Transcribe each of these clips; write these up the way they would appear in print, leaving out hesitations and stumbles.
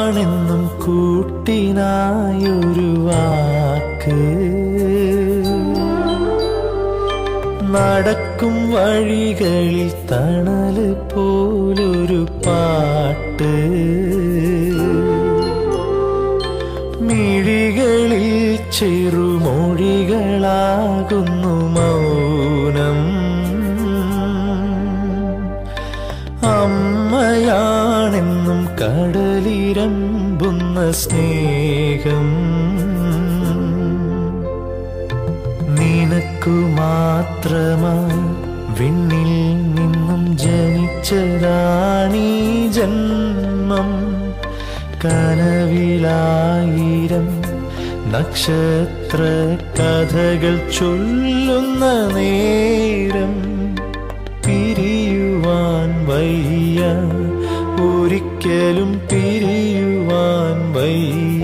അമ്മയാണെന്നും കൂട്ടിനായൊരു വാക്ക്, നടക്കും വഴികളിൽ തണല് പോലൊരു പാട്ട്, മിഴികളിൽ ചെറുമൊഴികളാകുന്നു മൗനം. അമ്മയാണെന്നും കടലിരമ്പുന്ന സ്നേഹം, നിനക്കു മാത്രമായി വിണ്ണിൽ നിന്നും ജനിച്ചതാണീ ജന്മം. കനവിലായിരം നക്ഷത്ര കഥകൾ ചൊല്ലുന്ന നേരം, പിരിയുവാൻ വയ്യ, ഒരിക്കലും പിരിയുവാൻ വയ്യ,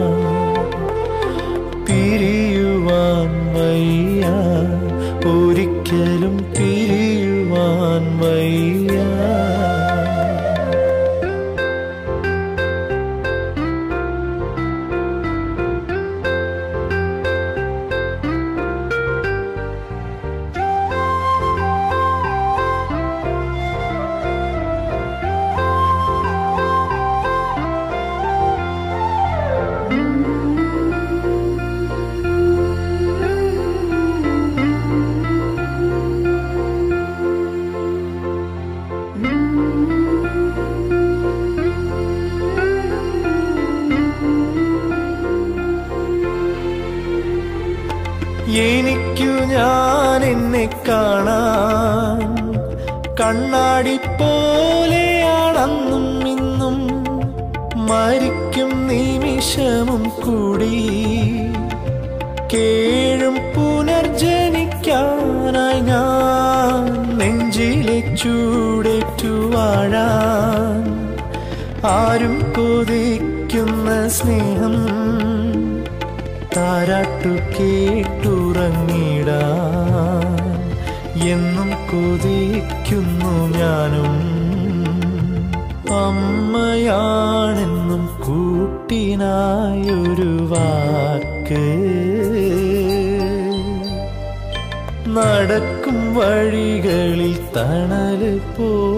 പിരിയുവാൻ വയ്യ, ഒരിക്കലും പിരിയുവാൻ വയ്യ. എനിക്കു ഞാൻ എന്നെ കാണാൻ കണ്ണാടി പോലെയാണെന്നും ഇന്നും, മരിക്കും നിമിഷമും കൂടി കേഴും പുനർജനിക്കാനായി ഞാൻ നെഞ്ചിലെ ചൂടേറ്റു വാഴാൻ. ആരും കൊതിക്കുന്ന സ്നേഹം താരാട്ടു കേട്ടുറങ്ങിടാൻ എന്നും കൊതിക്കുന്നു ഞാനും. അമ്മയാണെന്നും കൂട്ടിനായൊരു വാക്ക്, നടക്കും വഴികളിൽ തണല് പോ